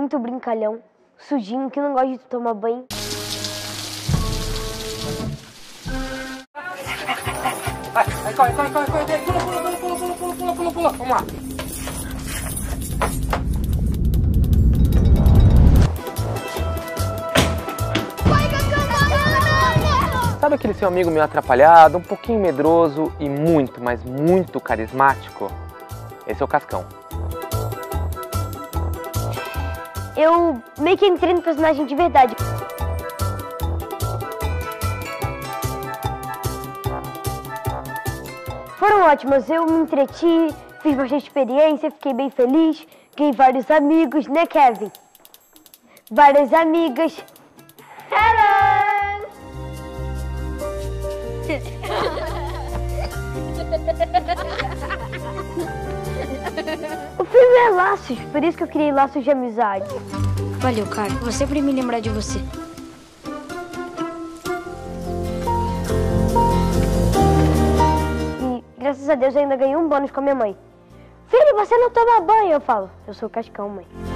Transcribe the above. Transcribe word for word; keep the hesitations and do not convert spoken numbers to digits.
muito brincalhão, sujinho, que não gosta de tomar banho. Vai, vai, corre, corre, corre, corre, pula, pula, pula, pula, pula, pula, pula, pula, pula, vamos lá. Sabe aquele seu amigo meio atrapalhado, um pouquinho medroso e muito, mas muito carismático? Esse é o Cascão. Eu meio que entrei no personagem de verdade. Foram ótimas, eu me entreti, fiz bastante experiência, fiquei bem feliz, ganhei vários amigos, né, Kevin? Várias amigas. Hello! O filme é laços, por isso que eu criei laços de amizade. Valeu, cara. Vou sempre me lembrar de você. E graças a Deus eu ainda ganhei um bônus com a minha mãe. Filho, você não toma banho? Eu falo, eu sou o Cascão, mãe.